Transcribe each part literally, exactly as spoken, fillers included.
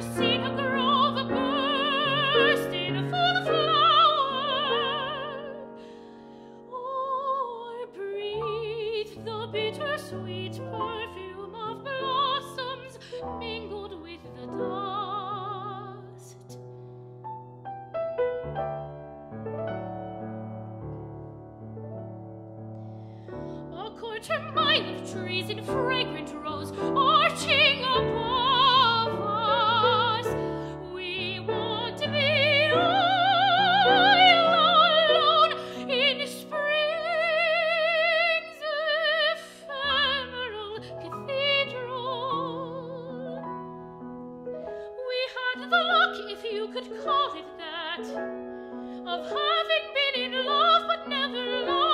seen a grove bursting full of flower, or breathed the bittersweet perfume of blossoms mingled with the dust. A quarter mile of trees in fragrant rows arching above us. We want to be all alone in spring's ephemeral cathedral. We had the luck, if you could call it that, of having been in love but never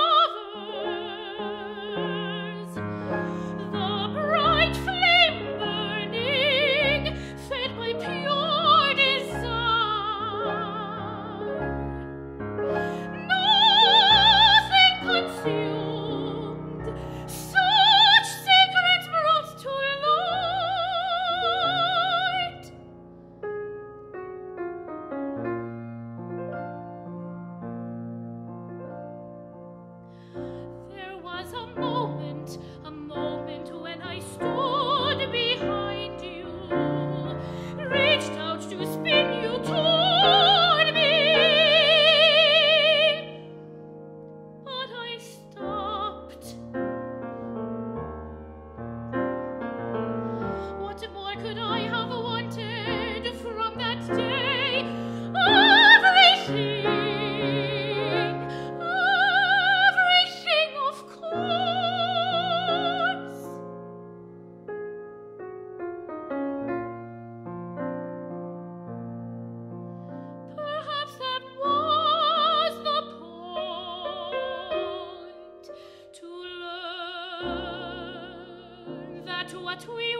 lovers. The bright flame burning, fed by pure desire. Nothing consumed, such secrets brought to light. There was a moment, a moment when I stood behind you, reached out to spin you toward me, but I stopped. What more could I have wanted from that day? Everything, everything, of course. Perhaps that was the point, to learn that what we